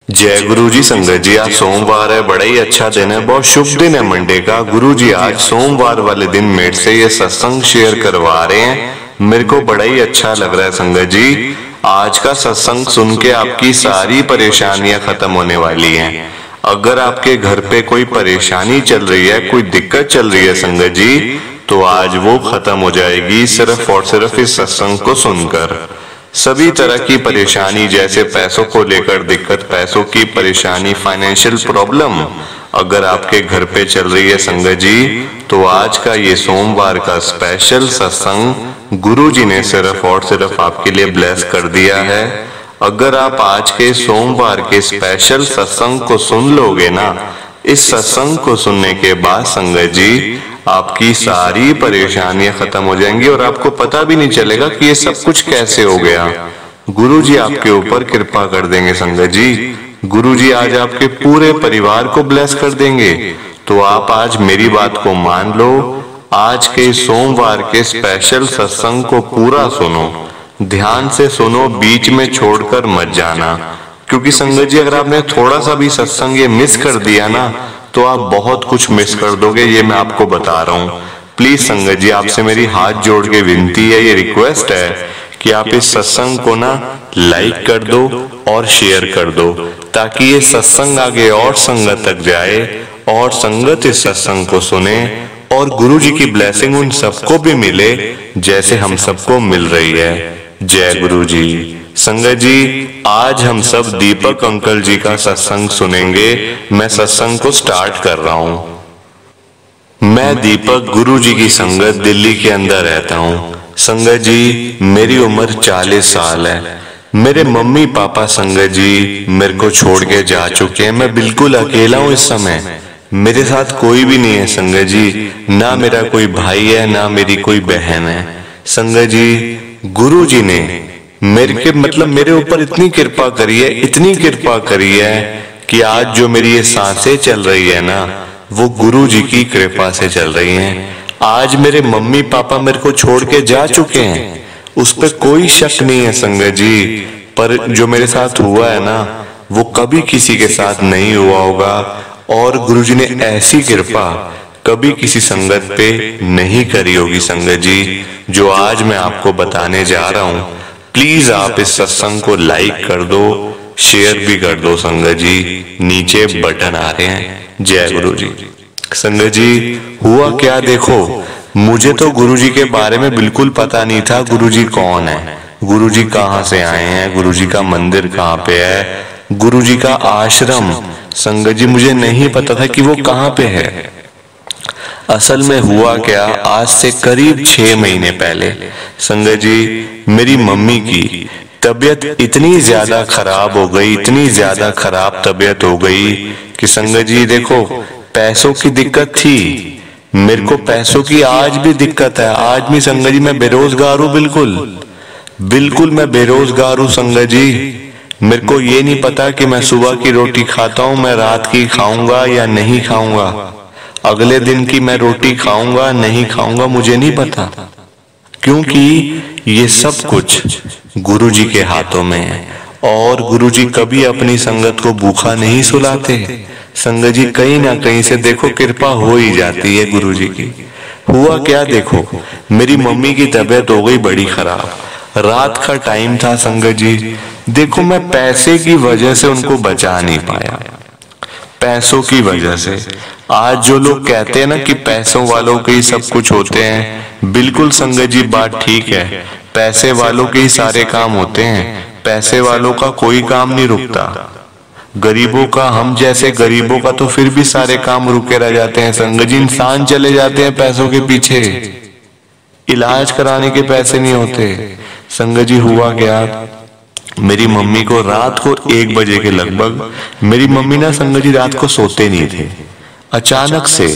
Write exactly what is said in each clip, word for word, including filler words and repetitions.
जय गुरु जी। संगत जी, आज सोमवार है, बड़ा ही अच्छा दिन है, बहुत शुभ दिन है मंडे का। गुरु जी आज सोमवार वाले दिन मेरे से ये सत्संग शेयर करवा रहे हैं, मेरे को बड़ा ही अच्छा लग रहा है। संगत जी, आज का सत्संग सुन के आपकी सारी परेशानियां खत्म होने वाली हैं। अगर आपके घर पे कोई परेशानी चल रही है, कोई दिक्कत चल रही है संगत जी, तो आज वो खत्म हो जाएगी सिर्फ और सिर्फ इस सत्संग को सुनकर। सभी तरह की परेशानी, जैसे पैसों को लेकर दिक्कत, पैसों की परेशानी, फाइनेंशियल प्रॉब्लम अगर आपके घर पे चल रही है संगत जी, तो आज का ये सोमवार का स्पेशल सत्संग गुरु जी ने सिर्फ और सिर्फ आपके लिए ब्लेस कर दिया है। अगर आप आज के सोमवार के स्पेशल सत्संग को सुन लोगे ना, इस सत्संग को सुनने के बाद संगत जी आपकी सारी परेशानियां खत्म हो जाएंगी और आपको पता भी नहीं चलेगा कि ये सब कुछ कैसे हो गया। गुरु जी आपके ऊपर कृपा कर देंगे संगत जी। गुरु जी आज आपके पूरे परिवार को ब्लेस कर देंगे। तो आप आज मेरी बात को मान लो, आज के सोमवार के स्पेशल सत्संग को पूरा सुनो, ध्यान से सुनो, बीच में छोड़कर मत जाना। क्योंकि संगत जी अगर आपने थोड़ा सा भी सत्संग ये मिस कर दिया ना, तो आप बहुत कुछ मिस कर दोगे, ये मैं आपको बता रहा हूँ। प्लीज संगत जी आपसे मेरी हाथ जोड़ के विनती है, ये रिक्वेस्ट है कि आप इस सत्संग को ना लाइक कर दो और शेयर कर दो, ताकि ये सत्संग आगे और संगत तक जाए और संगत इस सत्संग को सुने और गुरु जी की ब्लेसिंग उन सबको भी मिले जैसे हम सबको मिल रही है। जय गुरु जी। संगत जी आज हम सब दीपक अंकल जी का सत्संग सुनेंगे। मैं सत्संग को स्टार्ट कर रहा हूँ। मैं दीपक गुरु जी की संगत दिल्ली के अंदर रहता हूँ। संगत जी मेरी उम्र चालीस साल है। मेरे मम्मी पापा संगत जी मेरे को छोड़ के जा चुके हैं। मैं बिल्कुल अकेला हूँ इस समय, मेरे साथ कोई भी नहीं है संगत जी, ना मेरा कोई भाई है ना मेरी कोई बहन है। संगत जी गुरु जी ने मेरे के मतलब मेरे ऊपर इतनी कृपा करी है, इतनी कृपा करी है कि आज जो मेरी ये सांसें चल रही है ना, वो गुरु जी की कृपा से चल रही हैं। आज मेरे मम्मी पापा मेरे को छोड़ के जा चुके हैं, उस पर कोई शक नहीं है संगत जी, पर जो मेरे साथ हुआ है ना, वो कभी किसी के साथ नहीं हुआ होगा। और गुरु जी ने ऐसी कृपा कभी किसी संगत पे नहीं करी होगी संगत जी, जो आज मैं आपको बताने जा रहा हूँ। प्लीज आप इस सत्संग को लाइक कर दो, शेयर भी कर दो संगत जी, नीचे बटन आ रहे हैं। जय गुरु जी। संगत जी हुआ क्या देखो, मुझे तो गुरु जी के बारे में बिल्कुल पता नहीं था। गुरु जी कौन है, गुरु जी कहाँ से आए हैं, गुरु जी का मंदिर कहाँ पे है, गुरु जी का आश्रम संगत जी मुझे नहीं पता था कि वो कहाँ पे है। असल में हुआ क्या, आज से करीब छह महीने पहले संगत जी मेरी मम्मी की तबीयत इतनी ज्यादा खराब हो गई, इतनी ज्यादा खराब तबीयत हो गई कि संगत जी देखो पैसों की दिक्कत थी, मेरे को पैसों की आज भी दिक्कत है। आज भी संगत जी मैं बेरोजगार हूँ, बिल्कुल बिल्कुल मैं बेरोजगार हूँ संगत जी। मेरे को ये नहीं पता कि मैं सुबह की रोटी खाता हूँ, मैं रात की खाऊंगा या नहीं खाऊंगा, अगले दिन की मैं रोटी खाऊंगा नहीं खाऊंगा, मुझे नहीं पता, क्योंकि ये सब कुछ गुरु जी के हाथों में है। और गुरु जी कभी अपनी संगत को भूखा नहीं सुलाते संगत जी, कहीं ना कहीं से देखो कृपा हो ही जाती है गुरु जी की। हुआ क्या देखो, मेरी मम्मी की तबीयत हो गई बड़ी खराब, रात का टाइम था संगत जी। देखो मैं पैसे की वजह से उनको बचा नहीं पाया, पैसों की वजह से। आज जो लोग कहते हैं ना कि पैसों वालों के ही सब कुछ होते हैं, बिल्कुल संगत जी बात ठीक है, पैसे वालों के ही सारे काम होते हैं, पैसे वालों का कोई काम नहीं रुकता। गरीबों का, हम जैसे गरीबों का तो फिर भी सारे काम रुके रह जाते हैं संगत जी। इंसान चले जाते हैं पैसों के पीछे, इलाज कराने के पैसे नहीं होते संगत जी। हुआ क्या, मेरी मम्मी को रात को एक बजे के लगभग, मेरी मम्मी ना संगत जी रात को सोते नहीं थे, अचानक से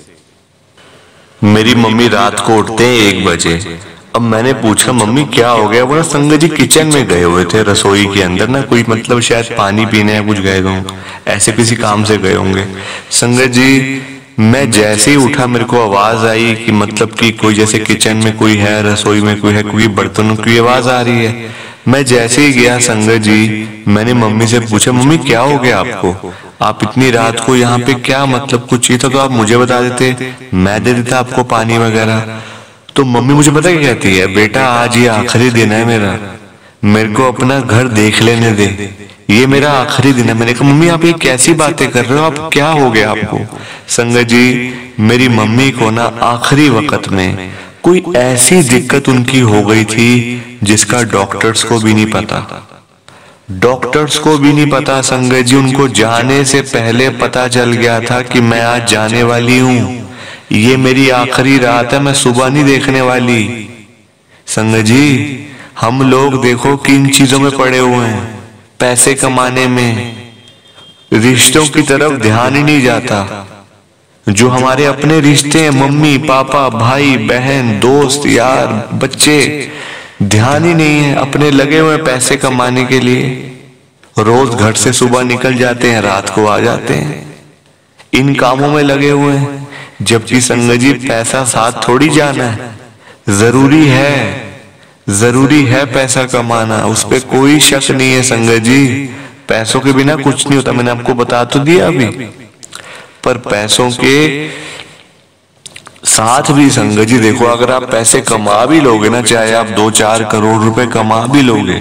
मेरी मम्मी रात को उठते हैं एक बजे। अब मैंने पूछा मम्मी क्या हो गया, बोला संगत जी किचन में गए हुए थे, रसोई के अंदर ना कोई मतलब शायद पानी पीने या कुछ गए हों, ऐसे किसी काम से गए होंगे संगत जी। मैं जैसे ही उठा मेरे को आवाज आई कि मतलब कि कोई जैसे किचन में कोई है, रसोई में कोई है, कोई बर्तनों की आवाज आ रही है। मैं जैसे ही गया संगत जी, मैंने मम्मी से पूछा, मम्मी क्या हो गया आपको, आप इतनी रात को यहाँ पे क्या, मतलब कुछ चाहिए था तो आप मुझे बता देते, मैं दे देता आपको पानी वगैरह। तो मम्मी मुझे पता क्या कहती है, बेटा आज ये आखिरी दिन है मेरा, मेरे को अपना घर देख लेने दे, ये मेरा आखिरी दिन है। मैंने कहा मम्मी आप ये कैसी बातें कर रहे हो, आप क्या हो गया आपको। संगत जी, मेरी मम्मी को ना आखिरी वक्त में कोई ऐसी दिक्कत उनकी हो गई थी जिसका डॉक्टर्स को भी नहीं पता, डॉक्टर्स को भी नहीं पता संगत जी। उनको जाने से पहले पता चल गया था कि मैं आज जाने वाली हूँ, ये मेरी आखिरी रात है, मैं सुबह नहीं देखने वाली। संगत जी, हम लोग देखो किन चीजों में पड़े हुए हैं, पैसे कमाने में, रिश्तों की तरफ ध्यान ही नहीं जाता। जो हमारे अपने रिश्ते हैं, मम्मी पापा भाई बहन दोस्त यार बच्चे, ध्यान ही नहीं है, अपने लगे हुए पैसे कमाने के लिए। रोज घर से सुबह निकल जाते हैं, रात को आ जाते हैं, इन कामों में लगे हुए हैं। जबकि संगत जी पैसा साथ थोड़ी जाना है, जरूरी है, जरूरी है पैसा कमाना, उस पर कोई शक नहीं है संगत जी। पैसों के बिना कुछ नहीं होता, मैंने आपको बता तो दिया अभी। पर पैसों के साथ भी संगत जी देखो, अगर आप पैसे कमा भी लोगे ना, चाहे आप दो चार करोड़ रुपए कमा भी लोगे,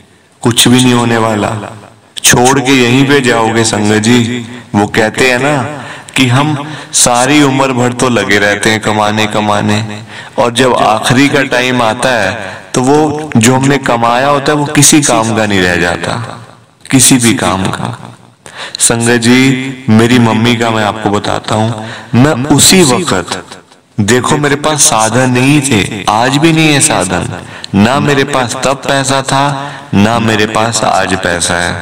कुछ भी नहीं होने वाला, छोड़ के यहीं पे जाओगे संगत जी। वो कहते हैं ना कि हम सारी उम्र भर तो लगे रहते हैं कमाने कमाने, और जब आखिरी का टाइम आता है तो वो जो हमने कमाया होता है वो किसी काम का नहीं रह जाता, किसी भी काम का। संगत जी, मेरी मम्मी का मैं आपको बताता हूँ, मैं उसी वक्त देखो मेरे पास साधन नहीं थे, आज भी नहीं है साधन, ना मेरे पास तब पैसा था ना मेरे पास आज पैसा है,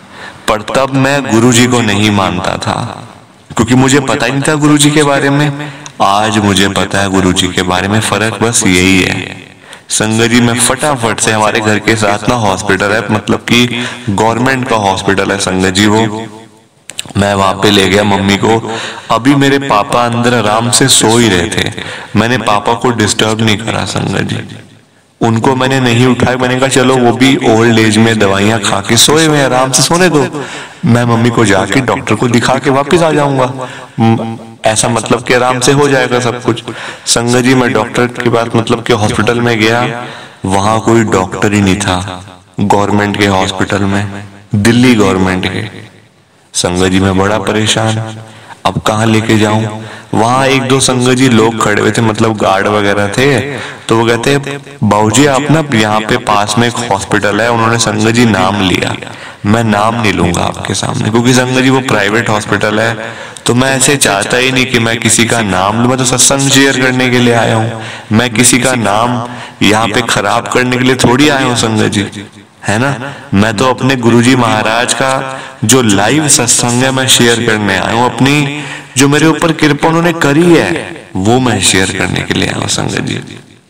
पर तब मैं गुरुजी को नहीं मानता था, क्योंकि मुझे पता ही नहीं था गुरुजी के बारे में। आज मुझे पता है गुरुजी के बारे में, फर्क बस यही है। संगत जी, मैं फटाफट से, हमारे घर के साथ ना हॉस्पिटल है, मतलब कि गवर्नमेंट का हॉस्पिटल है संगत जी, वो मैं वहां पे ले गया मम्मी को। अभी मेरे पापा अंदर आराम से सो ही रहे थे, मैंने पापा को डिस्टर्ब नहीं करा संगत जी, उनको मैंने नहीं उठाया। मैंने कहा चलो वो भी ओल्ड एज में दवाइयां खा के सोए हुए, आराम से सोने दो, मैं मम्मी को जाके डॉक्टर को दिखा के वापिस आ जाऊंगा, ऐसा मतलब कि आराम से हो जाएगा सब कुछ। संगत जी, मैं डॉक्टर के पास मतलब कि हॉस्पिटल में गया, वहां कोई डॉक्टर ही नहीं था, गवर्नमेंट के हॉस्पिटल में, दिल्ली गवर्नमेंट के। संगत जी, मैं बड़ा परेशान, अब कहाँ लेके जाऊं। वहां एक दो संगत जी लोग खड़े हुए थे, मतलब गार्ड वगैरह थे, तो वो कहते बाबूजी आप ना यहाँ पे पास में एक हॉस्पिटल है, उन्होंने संगत जी नाम लिया, मैं नाम नहीं लूंगा आपके सामने, क्योंकि संगत जी वो प्राइवेट हॉस्पिटल है, तो मैं ऐसे चाहता ही नहीं कि मैं किसी का नाम लूं, मैं तो सत्संग शेयर करने के लिए आया हूँ, मैं किसी का नाम यहाँ पे खराब करने के लिए थोड़ी आया हूँ संगत जी, है ना। मैं तो अपने गुरुजी महाराज का जो लाइव सत्संग है मैं शेयर करने आया हूँ, अपनी जो मेरे ऊपर कृपा उन्होंने करी है वो मैं शेयर करने के लिए आया हूँ संगत जी।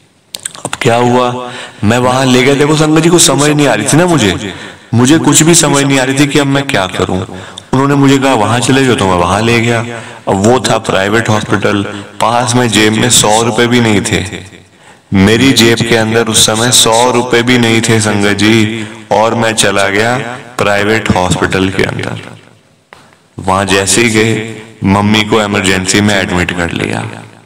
अब क्या हुआ, मैं वहां ले गया, देखो संगत जी को समझ नहीं आ रही थी ना, मुझे मुझे कुछ भी समझ नहीं आ रही थी कि अब मैं क्या करूं। उन्होंने मुझे कहा वहां चले जाओ, तो मैं वहां ले गया। अब वो था प्राइवेट हॉस्पिटल, पास में जेब में सौ रुपए भी नहीं थे, मेरी जेब के अंदर उस समय सौ रुपए भी नहीं थे संगत जी, और मैं चला गया प्राइवेट हॉस्पिटल के अंदर। वहां जैसे ही गए, मम्मी को इमरजेंसी में एडमिट कर लिया।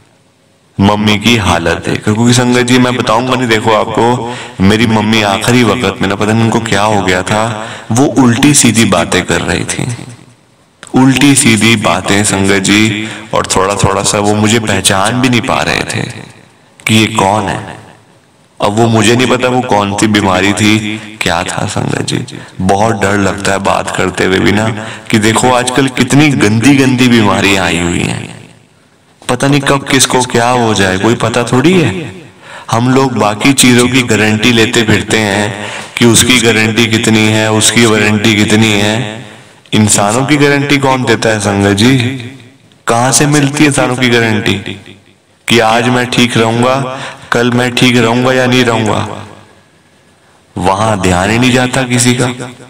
मम्मी की हालत देखकर, क्योंकि संगत जी मैं बताऊंगा नहीं, देखो आपको मेरी मम्मी आखिरी वक्त में ना पता नहीं उनको क्या हो गया था, वो उल्टी सीधी बातें कर रही थी, उल्टी सीधी बातें संगत जी, और थोड़ा थोड़ा सा वो मुझे पहचान भी नहीं पा रहे थे कि ये कौन है। अब वो मुझे नहीं पता वो कौन सी बीमारी थी, क्या था संगत जी। बहुत डर लगता है बात करते हुए भी ना, कि देखो आजकल कितनी गंदी गंदी बीमारियां आई हुई हैं, पता नहीं कब किसको क्या हो जाए, कोई पता थोड़ी है। हम लोग बाकी चीजों की गारंटी लेते फिरते हैं कि उसकी गारंटी कितनी है, उसकी वारंटी कितनी है, इंसानों की गारंटी कौन देता है संगत जी। कहां से मिलती है इंसानों की गारंटी कि आज मैं ठीक रहूंगा, कल मैं ठीक रहूंगा या नहीं रहूंगा। वहां ध्यान ही नहीं जाता किसी का।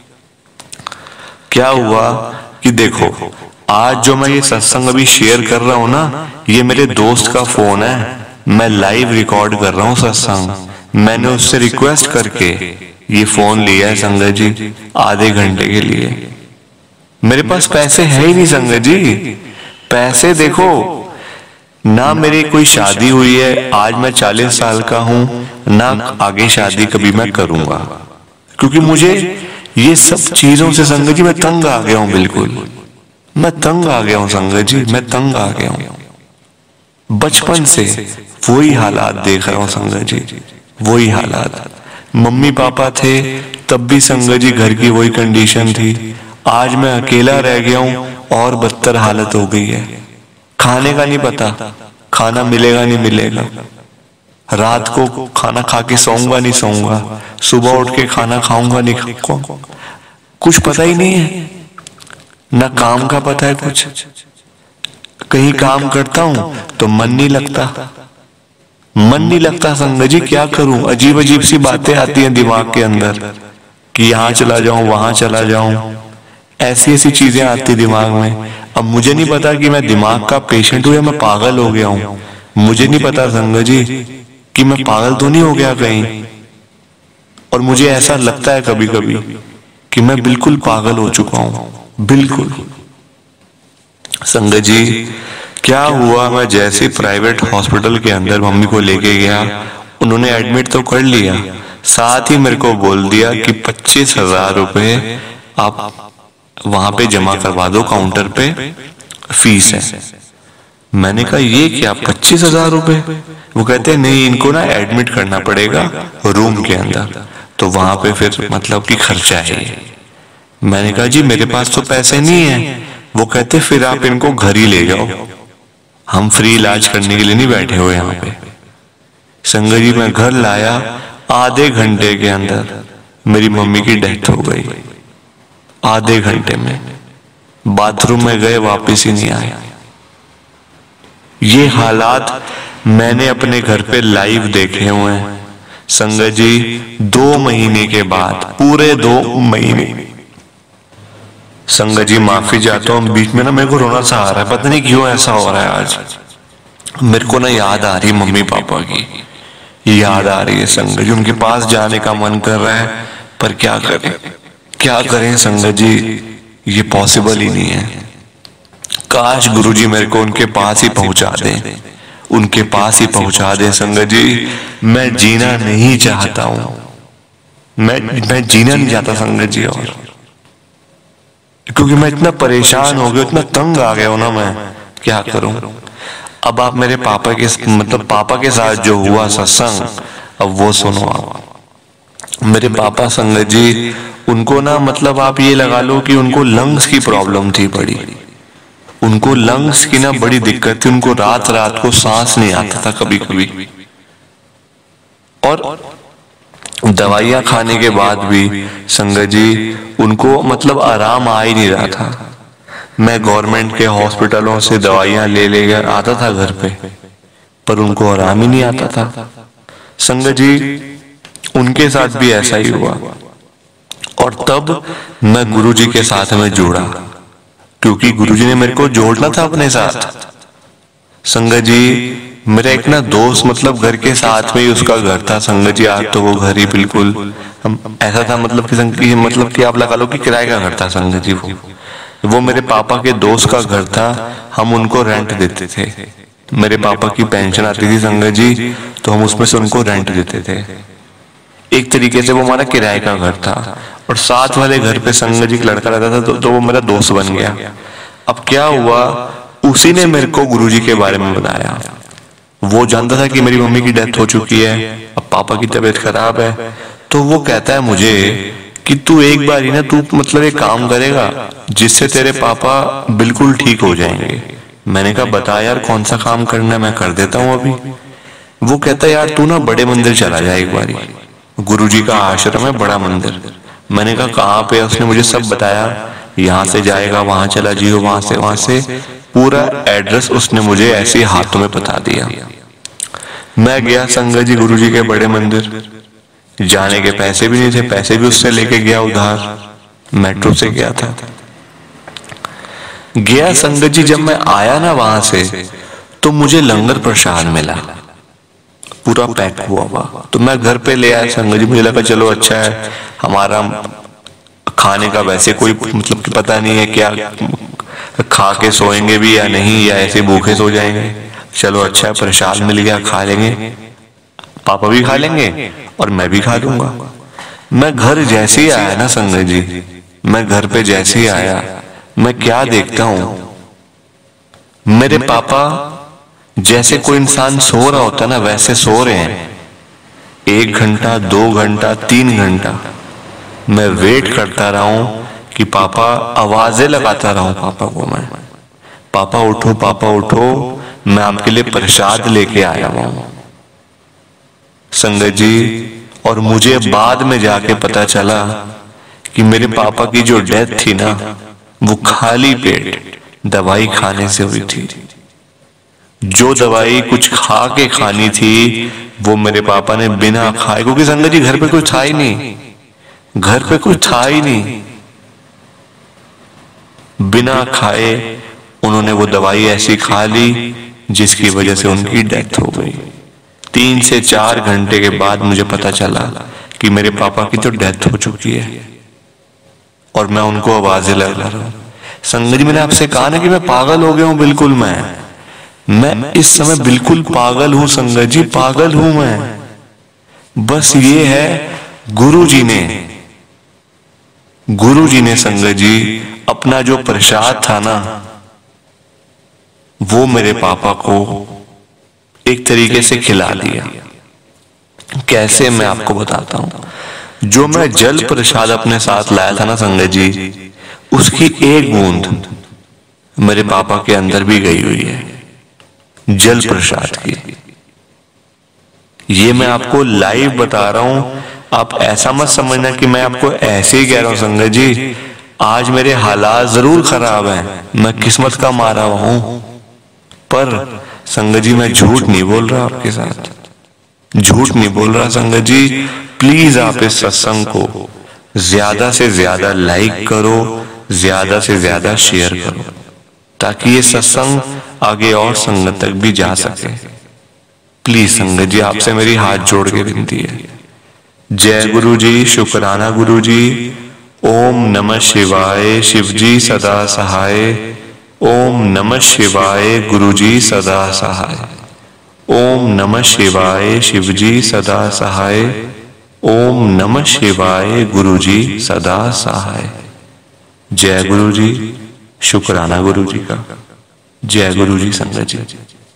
क्या हुआ कि देखो आज जो मैं ये सत्संग अभी शेयर कर रहा हूं ना, ये मेरे दोस्त का फोन है, मैं लाइव रिकॉर्ड कर रहा हूं सत्संग। मैंने उससे रिक्वेस्ट करके ये फोन लिया है संगत जी आधे घंटे के लिए। मेरे पास पैसे है ही नहीं संगत जी। पैसे देखो ना, मेरी कोई शादी हुई है, आज मैं चालीस साल का हूं, ना आगे शादी कभी मैं करूंगा, क्योंकि मुझे ये सब चीजों से संगत जी मैं तंग आ गया हूं। बिल्कुल मैं तंग आ गया हूं संगत जी, मैं तंग आ गया हूं। बचपन से वही हालात देख रहा हूं संगत जी, वही हालात। मम्मी पापा थे तब भी संगत जी घर की वही कंडीशन थी। आज मैं अकेला रह गया हूं और बदतर हालत हो गई है। खाने का नहीं पता, खाना मिलेगा नहीं मिलेगा, रात को खाना खा के सोऊंगा नहीं सोऊंगा, सुबह उठ के खाना खाऊंगा नहीं खाऊंगा, कुछ पता ही नहीं है, ना काम का पता है कुछ। कहीं काम करता हूं तो मन नहीं लगता, मन नहीं लगता संगत जी, क्या करूं। अजीब अजीब सी बातें आती हैं दिमाग के अंदर कि यहां चला जाऊं वहां चला जाऊं, ऐसी ऐसी चीजें आती दिमाग में। अब मुझे नहीं पता कि मैं दिमाग का पेशेंट हूं या मैं पागल हो गया हूं। मुझे नहीं पता संगत जी कि मैं पागल तो नहीं हो गया कहीं। और मुझे ऐसा लगता है कभी कभी कि मैं बिल्कुल पागल हो चुका हूं, बिल्कुल। संगत जी क्या हुआ, मैं जैसे प्राइवेट हॉस्पिटल के अंदर मम्मी को लेके गया, उन्होंने एडमिट तो कर लिया, साथ ही मेरे को बोल दिया कि पच्चीस हजार रुपए आप वहां पे जमा करवा दो, काउंटर पे फीस है। मैंने कहा ये क्या पच्चीस हजार रुपए? वो कहते हैं नहीं, इनको ना एडमिट करना पड़ेगा रूम के अंदर, तो वहां पे फिर मतलब कि खर्चा है। मैंने कहा जी मेरे पास तो पैसे नहीं है। वो कहते फिर आप इनको घर ही ले जाओ, हम फ्री इलाज करने के लिए नहीं बैठे हुए यहाँ पे। संगत जी मैं घर लाया, आधे घंटे के अंदर मेरी मम्मी की डेथ हो गई। आधे घंटे में बाथरूम में गए, वापस ही नहीं आए। ये हालात मैंने अपने घर पे लाइव देखे हुए हैं संगत जी। दो महीने के बाद, पूरे दो महीने। संगत जी माफी चाहता हूँ, बीच में ना मेरे को रोना सा आ रहा है, पता नहीं क्यों ऐसा हो रहा है आज। मेरे को ना याद आ रही मम्मी पापा की, याद आ रही है संगत जी। उनके पास जाने का मन कर रहा है, पर क्या करें क्या करें संगत जी, ये पॉसिबल ही नहीं है। काश गुरुजी मेरे को उनके पास ही पहुंचा दे, उनके पास ही पहुंचा दे संगत जी। मैं जीना नहीं चाहता हूं, मैं मैं जीना नहीं चाहता संगत जी, और क्योंकि मैं इतना परेशान हो गया, इतना तंग आ गया हूं ना, मैं क्या करूं। अब आप मेरे पापा के मतलब पापा के साथ जो हुआ सत्संग, अब वो सुनो आप। मेरे पापा संगत जी, उनको ना मतलब आप ये लगा लो कि उनको लंग्स की प्रॉब्लम थी बड़ी, उनको लंग्स की ना बड़ी दिक्कत थी। उनको रात रात को सांस नहीं आता था कभी कभी, और दवाइयां खाने के बाद भी संगत जी उनको मतलब आराम आ ही नहीं रहा था। मैं गवर्नमेंट के हॉस्पिटलों से दवाइयां ले ले कर आता था घर पे, पर उनको आराम ही नहीं आता था संगत जी। उनके साथ भी ऐसा ही हुआ, और तब मैं गुरुजी के साथ में जुड़ा, क्योंकि गुरुजी ने मेरे को जोड़ना था अपने साथ। संगत जी मेरा एक ना दोस्त मतलब घर के साथ में ही उसका घर था संगत जी। आज तो वो घर ही बिल्कुल हम ऐसा था मतलब कि संगत मतलब कि आप लगा लो कि किराए का घर था संगत जी। वो वो मेरे पापा के दोस्त का घर था, हम उनको रेंट देते थे। मेरे पापा की पेंशन आती थी संगत जी, तो हम उसमें से उनको रेंट देते थे। एक तरीके से वो हमारा किराए का घर था। और साथ वाले घर पे संगत जी लड़का रहता था, तो, तो वो मेरा दोस्त बन गया। अब क्या हुआ, उसी ने मेरे को गुरुजी के बारे में बताया। वो जानता था कि मेरी मम्मी की डेथ हो चुकी है, अब पापा की तबीयत खराब है, तो वो कहता है मुझे कि तू एक बार ही ना तू मतलब एक काम करेगा जिससे तेरे पापा बिल्कुल ठीक हो जाएंगे। मैंने कहा बता यार कौन सा काम करना है, मैं कर देता हूँ अभी। वो कहता है यार तू ना बड़े मंदिर चला जाए एक बारी, गुरुजी का आश्रम है बड़ा मंदिर। मैंने कहा कहाँ पे? उसने मुझे सब बताया, यहाँ से जाएगा वहां चला जियो, वहां से वहां से पूरा एड्रेस उसने मुझे ऐसे हाथों में बता दिया। मैं गया संगत जी गुरुजी के बड़े मंदिर, जाने के पैसे भी नहीं थे, पैसे भी उससे लेके गया उधार, मेट्रो से गया था। गया संगत जी, जब मैं आया ना वहां से तो मुझे लंगर प्रसाद मिला। पूरा पैक हुआ हुआ। तो मैं घर पे ले आया संगत जी, मुझे लगा चलो अच्छा है, हमारा खाने का वैसे कोई मतलब कि पता नहीं है, क्या खा के सोएंगे भी या नहीं, या ऐसे भूखे सो जाएंगे। चलो अच्छा है, प्रसाद मिल गया, खा लेंगे, पापा भी खा लेंगे और मैं भी खा लूंगा। मैं घर जैसे ही आया ना संगत जी, मैं घर पे जैसे ही आया, मैं क्या देखता हूं, मेरे पापा जैसे कोई इंसान सो रहा होता ना वैसे सो रहे हैं। एक घंटा, दो घंटा, तीन घंटा मैं वेट करता रहा हूं कि पापा, आवाजें लगाता रहा हूं पापा को मैं, पापा उठो, पापा उठो, मैं आपके लिए प्रसाद लेके आया हूं संगत जी। और मुझे बाद में जाके पता चला कि मेरे पापा की जो डेथ थी ना, वो खाली पेट दवाई खाने से हुई थी। जो दवाई कुछ खा के खानी थी वो मेरे पापा ने बिना खाए, क्योंकि संगत जी घर पे कुछ था ही नहीं, घर पे कुछ था ही नहीं, बिना खाए उन्होंने वो दवाई ऐसी खा ली जिसकी वजह से उनकी डेथ हो गई। तीन से चार घंटे के बाद मुझे पता चला कि मेरे पापा की तो डेथ हो चुकी है और मैं उनको आवाजें लगा रहा हूं। संगत जी मैंने आपसे कहा ना कि मैं पागल हो गया हूं, बिल्कुल मैं मैं इस समय बिल्कुल पागल हूं संगत जी, पागल हूं मैं। बस ये है, गुरु जी ने गुरु जी ने संगत जी अपना जो प्रसाद था ना, वो मेरे पापा को एक तरीके से खिला दिया। कैसे, मैं आपको बताता हूं। जो मैं जल प्रसाद अपने साथ लाया था ना संगत जी, उसकी एक बूंद मेरे पापा के अंदर भी गई हुई है, जल प्रसाद की। ये मैं आपको लाइव बता रहा हूं, आप ऐसा मत समझना कि मैं आपको ऐसे ही कह रहा हूं संगत जी। आज मेरे हालात जरूर खराब हैं, मैं किस्मत का मारा हुआ हूं, पर संगत जी मैं झूठ नहीं बोल रहा आपके साथ, झूठ नहीं बोल रहा संगत जी। प्लीज आप इस सत्संग को ज्यादा से ज्यादा लाइक करो, ज्यादा से ज्यादा शेयर करो, ताकि ये सत्संग आगे और संगत तक भी जा सके। प्लीज संगत जी आपसे मेरी हाथ जोड़ के विनती है। जय गुरु जी, शुक्राना गुरु जी। ओम नमः शिवाय, शिव जी सदा सहाय। ओम नमः शिवाय, गुरु जी सदा सहाय। ओम नमः शिवाय, शिव जी सदा सहाय। ओम नमः शिवाय, गुरु जी सदा सहाय। जय गुरु जी, शुक्राना गुरु जी का। जय गुरु जी संगत जी।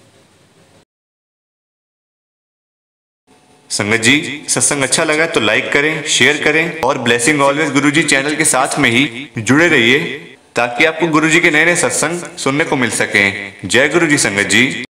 संगत जी सत्संग अच्छा लगा तो लाइक करें, शेयर करें और ब्लेसिंग ऑलवेज गुरु जी चैनल के साथ में ही जुड़े रहिए, ताकि आपको गुरु जी के नए नए सत्संग सुनने को मिल सकें। जय गुरु जी संगत जी।